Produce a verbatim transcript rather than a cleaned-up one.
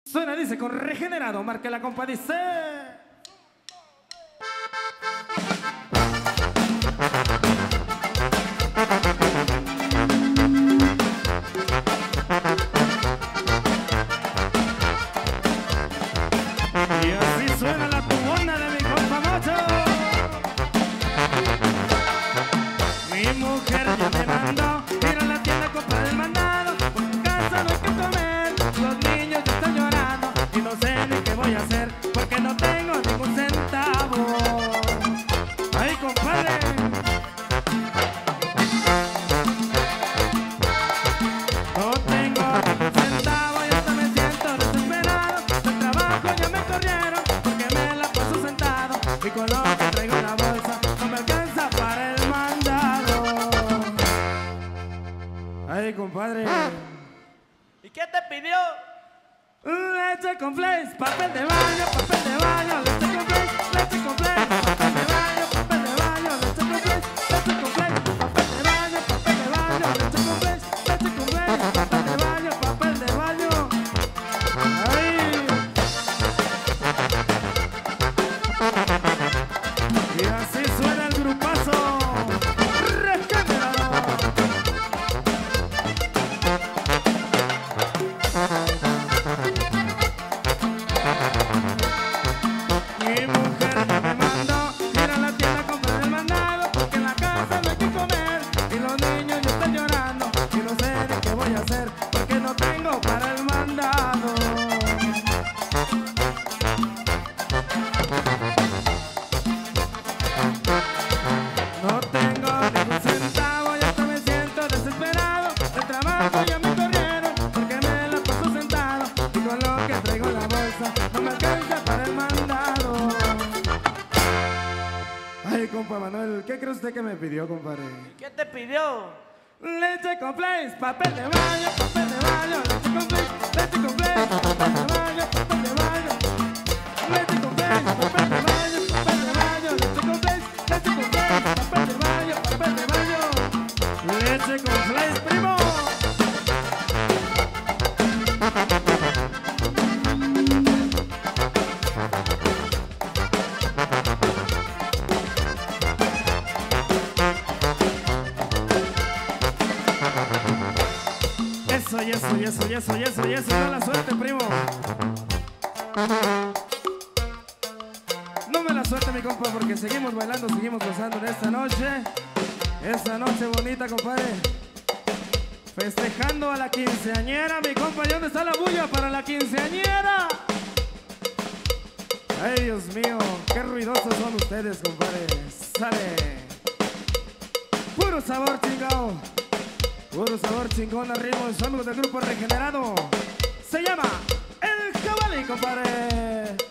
Suena, dice, con regenerado, marca la compa, dice. Y así suena la tubona de mi compa Mocho. Mi mujer ya me mandó ir a la tienda a comprar el mandado. Por en casa no hay que comer, los niños ya están llorando y no sé ni qué voy a hacer porque no tengo ningún centavo. ¡Ay, compadre! No tengo ningún centavo y hasta me siento desesperado. Del trabajo ya me corrieron porque me la paso sentado y con lo que traigo en la bolsa no me alcanza para el mandado. ¡Ay, compadre! ¿Y qué te pidió? Leche con flakes, papel de baño, papel de baño, leche con flakes, leche con flakes, papel de baño, papel de baño, leche con flakes, leche con flakes, papel de baño, papel de baño, leche con flakes, leche con flakes, papel de baño, papel de baño. ¡Ay! Y así suena el grupazo. ¡Regenerado! Mi mujer ya me mandó ir a la tienda a comprar el mandado porque en la casa no hay que comer y los niños ya están llorando y no sé ni qué voy a hacer porque no tengo para el mandado. No tengo ningún centavo y hasta me siento desesperado. Del trabajo ya me corrieron porque me la paso sentado y con lo que traigo en la bolsa no me alcanza para el mandado. Ay, compa Manuel, ¿qué cree usted que me pidió, compadre? ¿Qué te pidió? Leche con flakes, papel de baño, papel de baño, leche con flakes, leche con flakes, papel de baño, papel de baño, leche con flakes, papel de baño, papel de baño, leche con flakes, leche con flakes, papel de baño, papel de baño, leche con flakes, primo. Eso, y eso, y eso, y eso, y eso, y eso, y no la suerte, primo. No me la suerte, mi compa, porque seguimos bailando, seguimos gozando en esta noche. Esta noche bonita, compadre. Festejando a la quinceañera, mi compa. ¿Y dónde está la bulla para la quinceañera? Ay, Dios mío, qué ruidosos son ustedes, compadre. Sale. Puro sabor, chingao. Puro sabor chingón al ritmo de su amigo del grupo Regenerado. Se llama El Jabalí, compadre.